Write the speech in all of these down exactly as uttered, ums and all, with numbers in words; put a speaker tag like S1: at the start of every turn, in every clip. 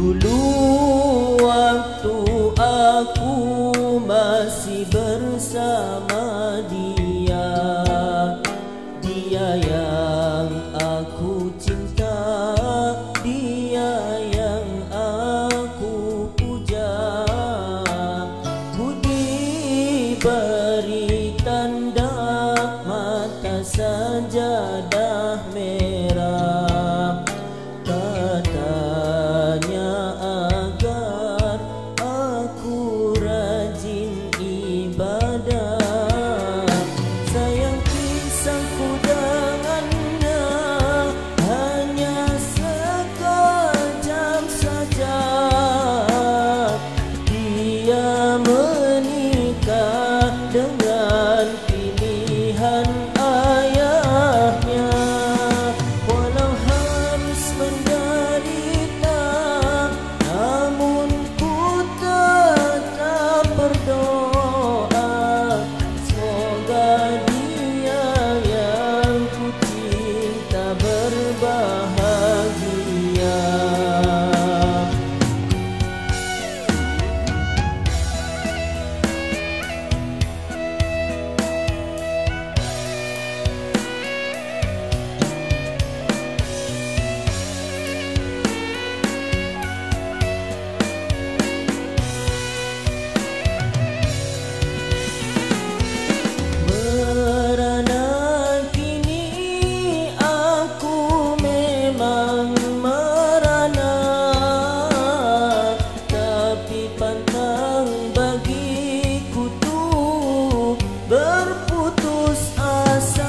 S1: Dulu waktu aku masih bersama dia, dia yang aku cinta, dia yang aku puja. Ku diberi tanda mata sajadah merah, katanya agar aku rajin ibadah. Sayang kisahku dengannya hanya sekejap saja. Dia menikah dengan pilihan ayahnya. Walau harus menderita, namun ku tetap berdoa, semoga dia yang ku cinta berbahagia. Merana kini aku memang merana, tapi pantang bagiku tuh berputus asa.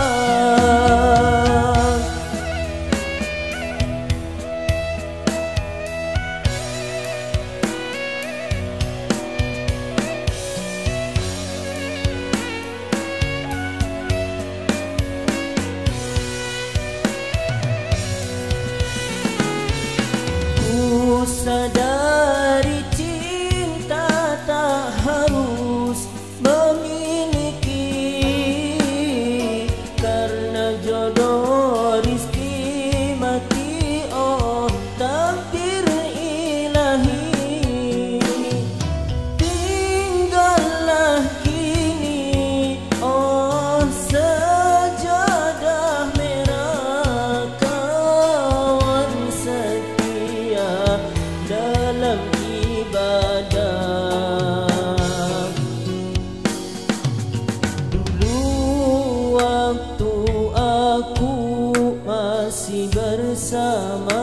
S1: Ku sadari cinta tak harus memiliki, karena jodoh rizki mati, oh takdir ilahi. Tinggallah kini, oh sajadah merah, kawan setia dalam ibadah. Dulu waktu aku masih bersama